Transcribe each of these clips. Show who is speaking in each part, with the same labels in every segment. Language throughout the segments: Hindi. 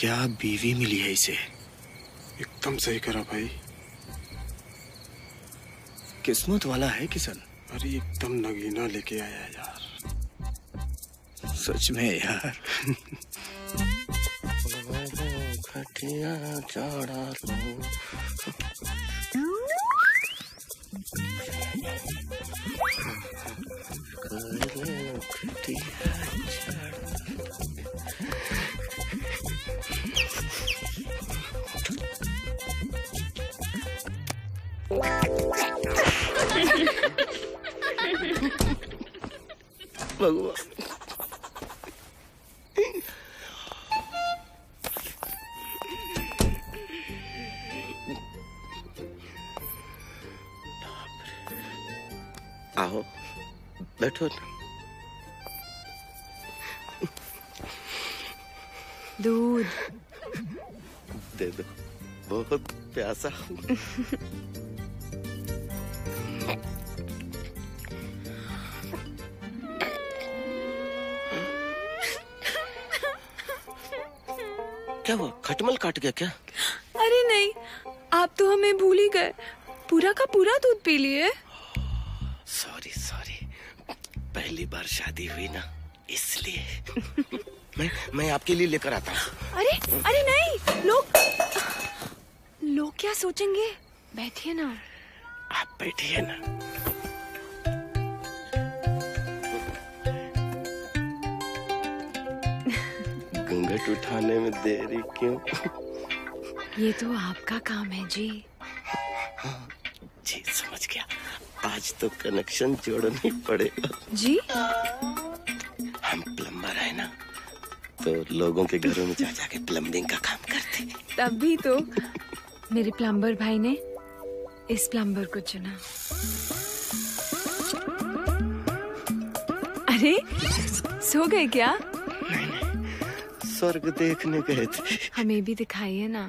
Speaker 1: क्या बीवी मिली है इसे।
Speaker 2: एकदम सही करा भाई।
Speaker 1: किस्मत वाला है किशन।
Speaker 2: अरे एकदम नगीना लेके आया यार।
Speaker 1: सच में यार।
Speaker 3: खटिया चढ़ा लो। भगवान आओ बैठो ना।
Speaker 4: दूध
Speaker 3: दे दो, बहुत प्यासा हूँ। क्या हुआ, खटमल काट गया क्या?
Speaker 4: अरे नहीं, आप तो हमें भूल ही गए। पूरा का पूरा दूध पी लिए।
Speaker 3: सॉरी सॉरी, पहली बार शादी हुई ना इसलिए। मैं आपके लिए लेकर आता हूँ।
Speaker 4: अरे अरे नहीं, लोग क्या सोचेंगे। बैठिए ना।
Speaker 3: आप बैठिए ना। घूंघट उठाने में देरी क्यों?
Speaker 4: ये तो आपका काम है जी।
Speaker 3: जी समझ गया, आज तो कनेक्शन जोड़ना ही पड़ेगा
Speaker 4: जी।
Speaker 3: हम प्लम्बर है ना, तो लोगों के घरों में जा जाके प्लम्बिंग का काम करते हैं।
Speaker 4: तभी तो मेरे प्लम्बर भाई ने इस प्लम्बर को चुना। अरे सो गए क्या?
Speaker 3: नहीं, स्वर्ग देखने गए थे।
Speaker 4: हमें भी दिखाइए ना।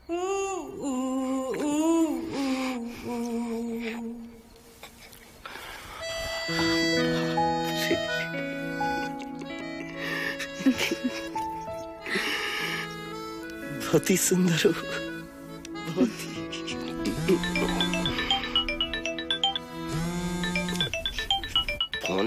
Speaker 3: बहुत ही सुंदर हो, बहुत ही। फोन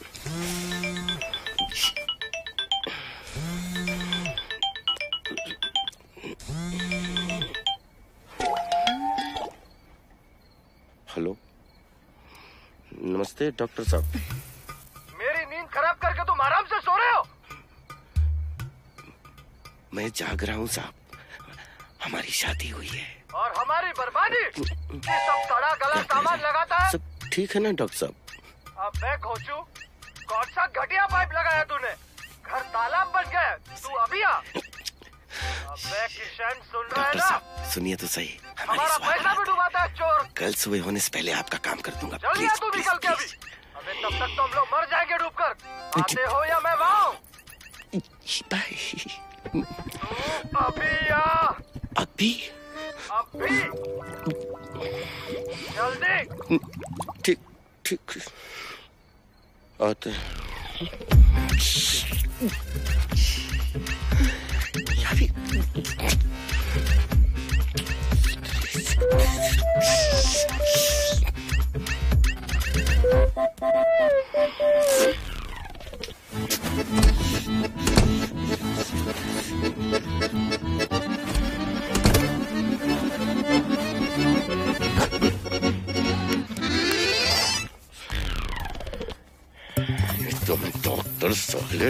Speaker 3: हेलो, नमस्ते डॉक्टर साहब।
Speaker 5: मेरी नींद खराब करके तुम आराम से सो रहे हो?
Speaker 3: मैं जाग रहा हूँ साहब, हमारी शादी हुई है।
Speaker 5: और हमारी बर्बादी? ये सब सड़ा गला सामान लगाता है।
Speaker 3: सब ठीक है ना डॉक्टर साहब?
Speaker 5: अब मैं खोचू, कौन सा घटिया पाइप लगाया तूने? घर तालाब बन गया। तू अभी आ। अबे किशन सुन रहा है
Speaker 3: डॉक्टर
Speaker 5: ना?
Speaker 3: साहब सुनिए तो सही,
Speaker 5: हमारा पैसा भी डुबाता है चोर।
Speaker 3: कल सुबह होने से पहले आपका काम कर दूंगा।
Speaker 5: चल
Speaker 3: प्लीज,
Speaker 5: तू निकल के अभी। अबे तब तक तुम लोग मर जाएंगे डूबकर। आते हो या मैं वाऊं?
Speaker 3: भाई
Speaker 5: अभी आ।
Speaker 3: अभी
Speaker 5: अभी जल्दी।
Speaker 3: ठीक ठीक आते अभी। तुम डॉक्टर साले,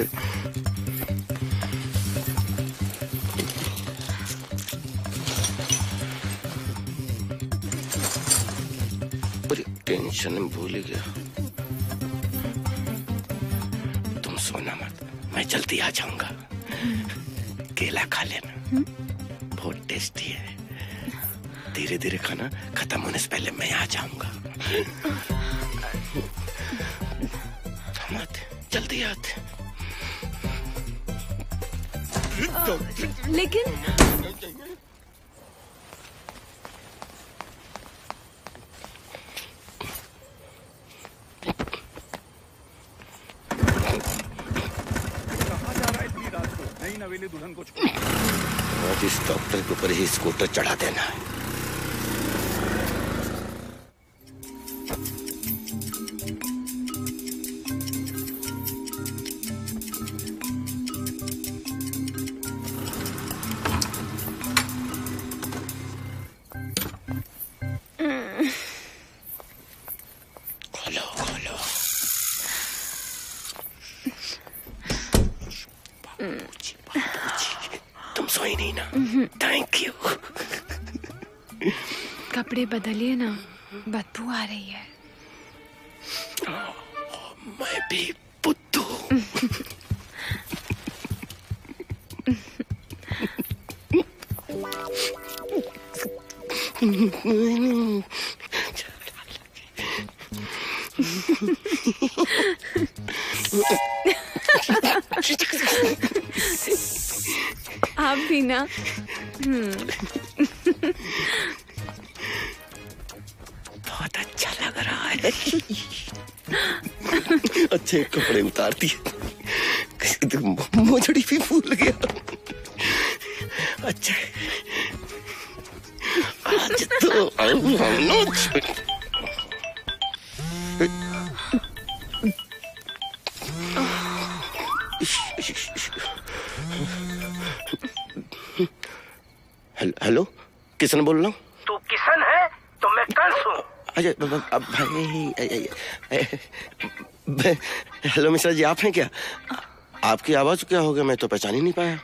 Speaker 3: बड़ी टेंशन में भूल ही गया। तुम सोना मत, मैं जल्दी आ जाऊंगा। केला खा लेना, बहुत टेस्टी है। धीरे धीरे खाना, खत्म होने से पहले मैं आ जाऊंगा। जल्दी आते।
Speaker 4: लेकिन
Speaker 6: कहाँ जा रहा है इतनी रात को? नई नवेली दुल्हन को छोड़।
Speaker 3: आज इस डॉक्टर के ऊपर ही स्कूटर चढ़ा देना है। तुम सोई नहीं ना? Thank you.
Speaker 4: कपड़े बदलिए ना, बदबू आ रही है।
Speaker 3: मैं भी बुद्धू।
Speaker 4: आप भी ना।
Speaker 3: बहुत अच्छा लग रहा है। अच्छे कपड़े उतार दिए, मोजड़ी भी भूल गया। अच्छा आज तो हेलो, किशन बोल रहा हूँ।
Speaker 5: तू किशन है तो मैं कंस हूँ।
Speaker 3: अच्छा भाई, हेलो मिश्रा जी, आप हैं क्या? आपकी आवाज क्या हो गया, मैं तो पहचान ही नहीं पाया।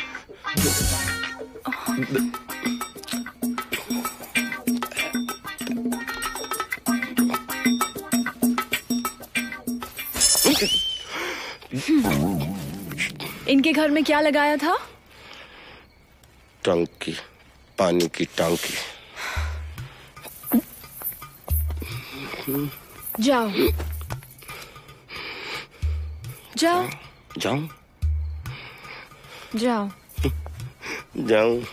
Speaker 4: इनके घर में क्या लगाया था?
Speaker 3: टंकी, पानी की टंकी।
Speaker 4: जाओ जाओ
Speaker 3: जाऊं?
Speaker 4: जाओ
Speaker 3: जाऊं?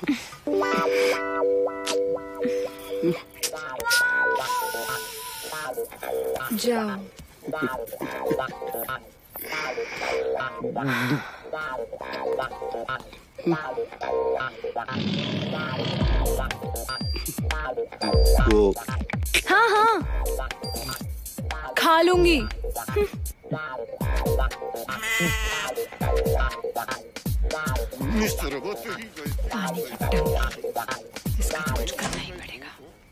Speaker 4: जाओ।
Speaker 3: वो
Speaker 4: हाँ हाँ, खा लूंगी। पानी की टंकी, इसका कुछ करना ही पड़ेगा।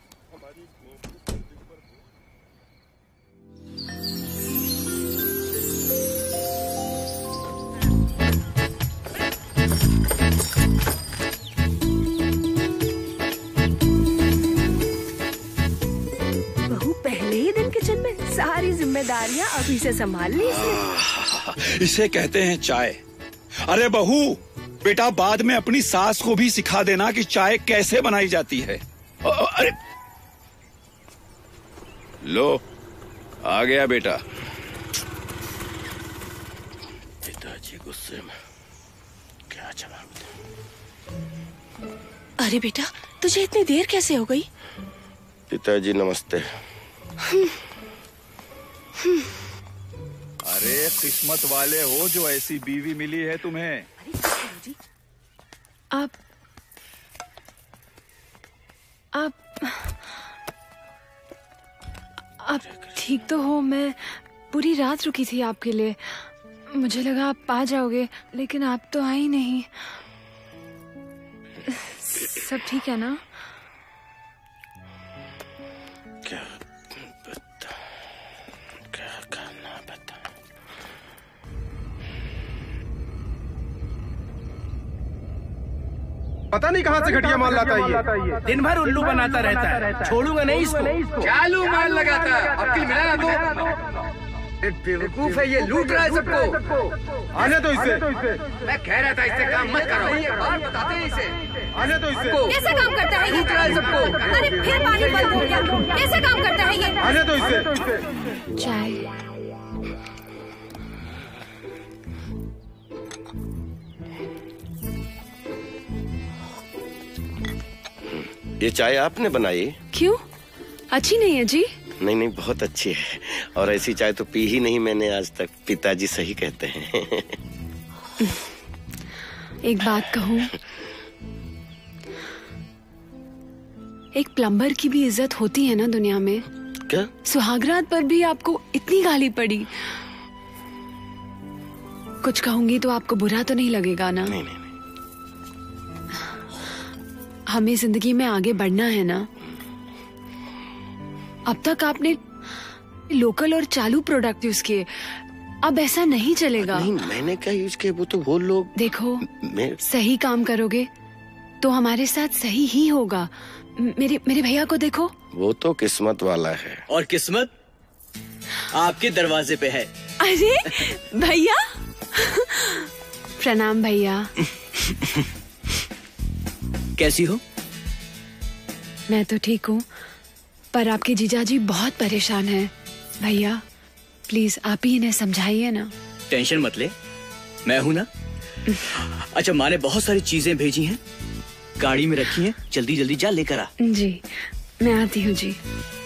Speaker 4: सारी जिम्मेदारियां अभी से संभाल ली इसने।
Speaker 6: इसे कहते हैं चाय। अरे बहू, बेटा बाद में अपनी सास को भी सिखा देना कि चाय कैसे बनाई जाती है। अरे लो, आ गया बेटा।
Speaker 3: पिताजी गुस्से में, क्या जवाब दूं?
Speaker 7: अरे बेटा, तुझे इतनी देर कैसे हो गई?
Speaker 3: पिताजी नमस्ते।
Speaker 6: अरे किस्मत वाले हो जो ऐसी बीवी मिली है तुम्हें।
Speaker 4: आप ठीक तो हो? मैं पूरी रात रुकी थी आपके लिए। मुझे लगा आप आ जाओगे, लेकिन आप तो आए नहीं। सब ठीक है ना?
Speaker 3: क्या बता, क्या करना बता।
Speaker 2: पता नहीं कहाँ से घटिया माल लाता है ये।
Speaker 5: दिन भर उल्लू बनाता रहता है, छोड़ूंगा नहीं इसको। चालू माल लगाता है, अब मिला ना तो। बेवकूफ है ये, लूट रहा है सबको।
Speaker 2: आने तो इसे।
Speaker 5: मैं कह रहा था इससे काम मत करो। बात बताते हैं इसे।
Speaker 2: आने तो इसे।
Speaker 7: कैसे काम करता है ये?
Speaker 5: लूट रहा है सबको।
Speaker 7: अरे फिर पानी बंद हो गया। कैसे काम करता है ये?
Speaker 2: आने तो इसे।
Speaker 4: चाय।
Speaker 3: ये चाय आपने बनाई?
Speaker 4: क्यों, अच्छी नहीं है जी?
Speaker 3: नहीं नहीं, बहुत अच्छी है। और ऐसी चाय तो पी ही नहीं मैंने आज तक। पिताजी सही कहते हैं।
Speaker 4: एक बात कहूँ, एक प्लम्बर की भी इज्जत होती है ना दुनिया में।
Speaker 3: क्या?
Speaker 4: सुहागरात पर भी आपको इतनी गाली पड़ी। कुछ कहूंगी तो आपको बुरा तो नहीं लगेगा ना?
Speaker 3: नहीं नहीं, नहीं।
Speaker 4: हमें जिंदगी में आगे बढ़ना है ना। अब तक आपने लोकल और चालू प्रोडक्ट यूज किए, अब ऐसा नहीं चलेगा।
Speaker 3: नहीं, मैंने क्या यूज किया? वो तो वो लोग।
Speaker 4: देखो, सही काम करोगे तो हमारे साथ सही ही होगा। मेरे भैया को देखो,
Speaker 3: वो तो किस्मत वाला है।
Speaker 1: और किस्मत आपके दरवाजे पे है।
Speaker 4: अरे भैया, प्रणाम भैया।
Speaker 1: कैसी हो?
Speaker 4: मैं तो ठीक हूँ, पर आपके जीजाजी बहुत परेशान हैं। भैया प्लीज आप ही इन्हें समझाइए ना।
Speaker 1: टेंशन मत ले, मैं हूं ना। अच्छा, माँ ने बहुत सारी चीजें भेजी हैं, गाड़ी में रखी हैं, जल्दी जल्दी जा लेकर आ।
Speaker 4: जी मैं आती हूँ जी।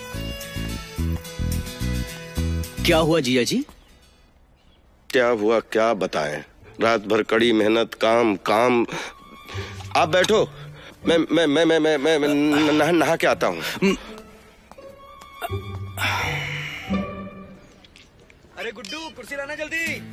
Speaker 1: क्या हुआ जीजा जी?
Speaker 3: क्या हुआ क्या बताएं? रात भर कड़ी मेहनत, काम काम। आप बैठो, मैं नहा के आता हूँ।
Speaker 1: अरे गुड्डू, कुर्सी लाना जल्दी।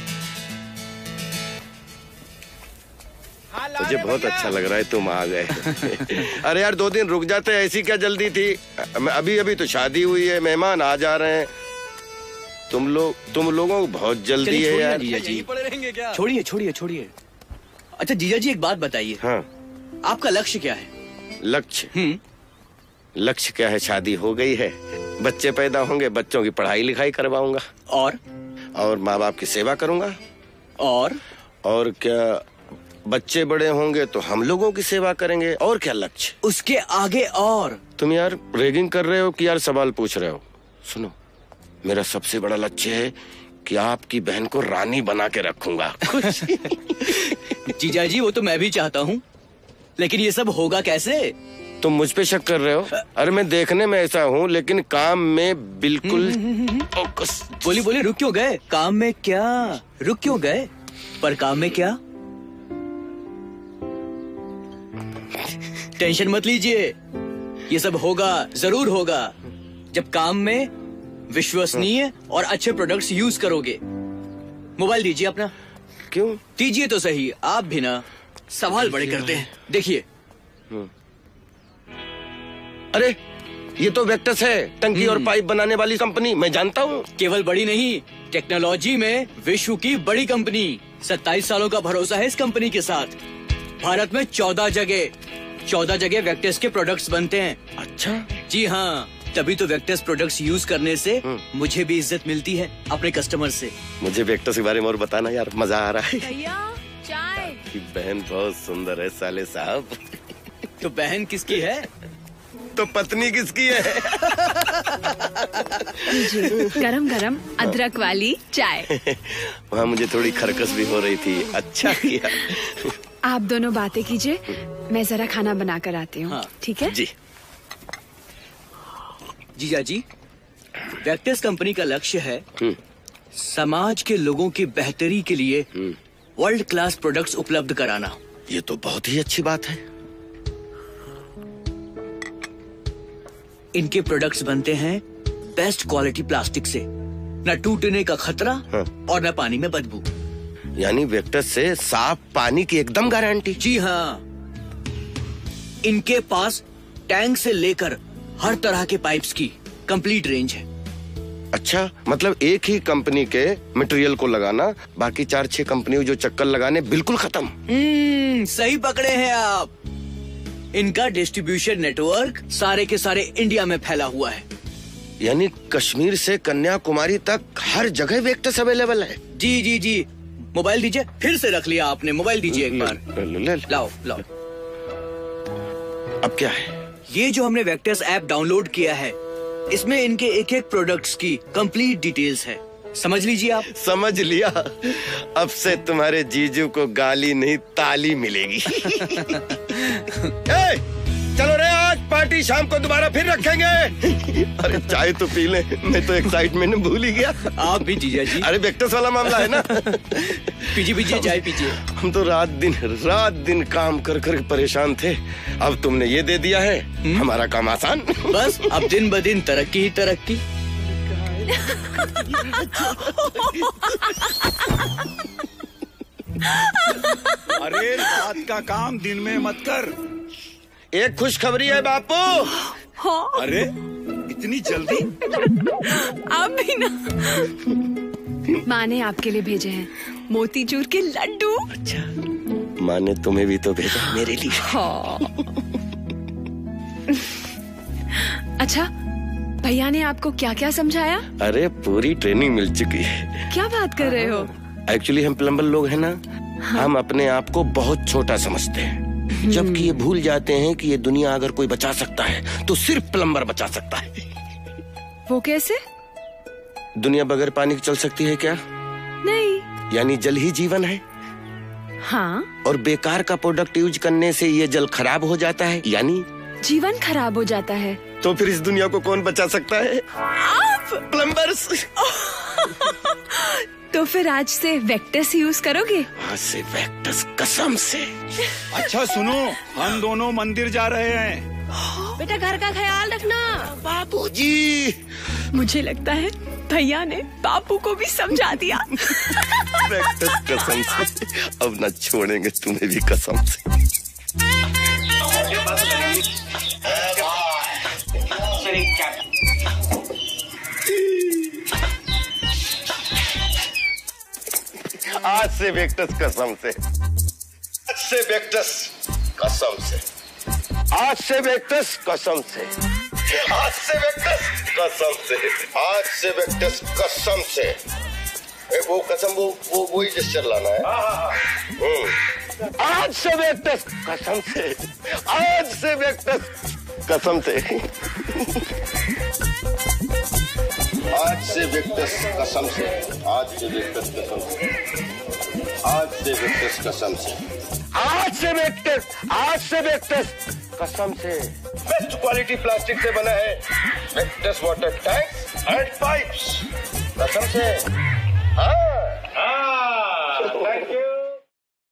Speaker 3: मुझे बहुत अच्छा लग रहा है तुम आ गए। अरे यार 2 दिन रुक जाते, ऐसी क्या जल्दी थी? अभी अभी तो शादी हुई है, मेहमान आ जा रहे हैं। तुम लोगों को बहुत जल्दी है यार।
Speaker 1: जीजा जी पड़े रहेंगे क्या? छोड़िए छोड़िए छोड़िए। अच्छा जीजा जी, एक बात बताइए।
Speaker 3: हाँ,
Speaker 1: आपका लक्ष्य क्या है?
Speaker 3: लक्ष्य? लक्ष्य क्या है? शादी हो गई है, बच्चे पैदा होंगे, बच्चों की पढ़ाई लिखाई करवाऊंगा। और माँ बाप की सेवा करूंगा। और क्या, बच्चे बड़े होंगे तो हम लोगों की सेवा करेंगे। और क्या लक्ष्य?
Speaker 1: उसके आगे और?
Speaker 3: तुम यार रेगिंग कर रहे हो कि यार सवाल पूछ रहे हो? सुनो, मेरा सबसे बड़ा लक्ष्य है कि आपकी बहन को रानी बना के रखूंगा।
Speaker 1: जीजा जी, वो तो मैं भी चाहता हूँ, लेकिन ये सब होगा कैसे?
Speaker 3: तुम मुझ पे शक कर रहे हो? अरे मैं देखने में ऐसा हूँ, लेकिन काम में बिल्कुल।
Speaker 1: बोली रुक क्यों गए? काम में क्या? रुक क्यों गए? पर काम में क्या? टेंशन मत लीजिए, ये सब होगा, जरूर होगा, जब काम में विश्वसनीय और अच्छे प्रोडक्ट्स यूज करोगे। मोबाइल दीजिए अपना।
Speaker 3: क्यों?
Speaker 1: दीजिए तो सही, आप भी ना सवाल बड़े करते हैं। देखिए।
Speaker 3: अरे ये तो वेक्टस है, टंकी और पाइप बनाने वाली कंपनी, मैं जानता हूँ।
Speaker 1: केवल बड़ी नहीं, टेक्नोलॉजी में विश्व की बड़ी कंपनी। 27 सालों का भरोसा है इस कंपनी के साथ। भारत में 14 जगह वेक्टस के प्रोडक्ट्स बनते हैं।
Speaker 3: अच्छा?
Speaker 1: जी हाँ, तभी तो वेक्टस प्रोडक्ट्स यूज करने से मुझे भी इज्जत मिलती है अपने कस्टमर से।
Speaker 3: मुझे वेक्टस के बारे में और बताना यार, मजा आ रहा है।
Speaker 7: भैया चाय।
Speaker 3: बहन बहुत सुंदर है साले साहब।
Speaker 1: तो बहन किसकी है?
Speaker 3: तो पत्नी किसकी है?
Speaker 4: जी गरम गरम अदरक वाली चाय।
Speaker 3: वहाँ मुझे थोड़ी खरकस भी हो रही थी। अच्छा किया।
Speaker 4: आप दोनों बातें कीजिए, मैं जरा खाना बना कर आती हूँ।
Speaker 1: हाँ।
Speaker 4: ठीक है
Speaker 3: जी।
Speaker 1: जीजा जी, वेक्टस कंपनी का लक्ष्य है समाज के लोगों की बेहतरी के लिए वर्ल्ड क्लास प्रोडक्ट्स उपलब्ध कराना।
Speaker 3: ये तो बहुत ही अच्छी बात है।
Speaker 1: इनके प्रोडक्ट्स बनते हैं बेस्ट क्वालिटी प्लास्टिक से, न टूटने का खतरा और न पानी में बदबू।
Speaker 3: यानी वेक्टस से साफ पानी की एकदम गारंटी?
Speaker 1: जी हाँ, इनके पास टैंक से लेकर हर तरह के पाइप्स की कंप्लीट रेंज है।
Speaker 3: अच्छा, मतलब एक ही कंपनी के मटेरियल को लगाना, बाकी 4-6 कंपनियों जो चक्कर लगाने बिल्कुल खत्म।
Speaker 1: सही पकड़े हैं आप। इनका डिस्ट्रीब्यूशन नेटवर्क सारे के सारे इंडिया में फैला हुआ है।
Speaker 3: यानी कश्मीर से कन्याकुमारी तक हर जगह वेक्टस अवेलेबल है?
Speaker 1: जी जी जी। मोबाइल दीजिए, फिर से रख लिया आपने। मोबाइल दीजिए एक बार। लाओ।
Speaker 3: अब क्या है?
Speaker 1: ये जो हमने वेक्टस ऐप डाउनलोड किया है, इसमें इनके एक एक प्रोडक्ट्स की कंप्लीट डिटेल्स है। समझ लीजिए आप।
Speaker 3: समझ लिया। अब से तुम्हारे जीजू को गाली नहीं ताली मिलेगी। चलो रे, आज पार्टी पार्टी शाम को दोबारा फिर रखेंगे। अरे चाय तो पी ले, मैं तो एक्साइटमेंट में भूल ही गया।
Speaker 1: आप भी जीजा जी।
Speaker 3: अरे वेक्टस वाला मामला है ना।
Speaker 1: पीजिए पीजिए, चाय पीजिए।
Speaker 3: हम तो रात दिन काम कर कर परेशान थे, अब तुमने ये दे दिया है, हमारा काम आसान।
Speaker 1: बस अब दिन ब दिन तरक्की ही तरक्की।
Speaker 6: अरे रात का काम दिन में मत कर।
Speaker 3: एक खुशखबरी है बापू।
Speaker 6: अरे इतनी जल्दी?
Speaker 7: आप भी ना।
Speaker 4: माँ ने आपके लिए भेजे हैं
Speaker 7: मोतीचूर के लड्डू।
Speaker 3: अच्छा, माँ ने तुम्हें भी तो भेजा मेरे लिए।
Speaker 4: अच्छा, भैया ने आपको क्या क्या समझाया?
Speaker 3: अरे पूरी ट्रेनिंग मिल चुकी है।
Speaker 4: क्या बात कर रहे हो?
Speaker 3: एक्चुअली हम प्लम्बर लोग हैं ना, हम अपने आप को बहुत छोटा समझते हैं, जबकि ये भूल जाते हैं कि ये दुनिया अगर कोई बचा सकता है तो सिर्फ प्लम्बर बचा सकता है।
Speaker 4: वो कैसे?
Speaker 3: दुनिया बगैर पानी के चल सकती है क्या?
Speaker 4: नहीं।
Speaker 3: यानी जल ही जीवन है।
Speaker 4: हाँ।
Speaker 3: और बेकार का प्रोडक्ट यूज करने से ये जल खराब हो जाता है, यानी
Speaker 4: जीवन खराब हो जाता है।
Speaker 3: तो फिर इस दुनिया को कौन बचा सकता है?
Speaker 7: आप
Speaker 3: प्लम्बर्स।
Speaker 4: तो फिर आज से वेक्टस यूज करोगे?
Speaker 3: आज से वेक्टस, कसम से।
Speaker 6: अच्छा सुनो, हम दोनों मंदिर जा रहे हैं।
Speaker 7: बेटा घर का ख्याल रखना।
Speaker 3: बाबूजी।
Speaker 7: मुझे लगता है भैया ने बापू को भी समझा दिया।
Speaker 3: वेक्टस कसम से, अब न छोड़ेंगे तुम्हें भी कसम से। आज से वेक्टस कसम से, आज से वेक्टस कसम से, आज से वेक्टस कसम से, आज से वेक्टस कसम से, आज से वेक्टस कसम से। वो कसम वो ही जिस चलाना है। आज से वेक्टस कसम से, आज से वेक्टस कसम से, आज से वेक्टस कसम से, आज से वेक्टस कसम से, आज से वेक्टस कसम से, आज से वेक्टस कसम से। बेस्ट क्वालिटी प्लास्टिक से बना है Vectus water tanks and pipes, कसम से। हाँ।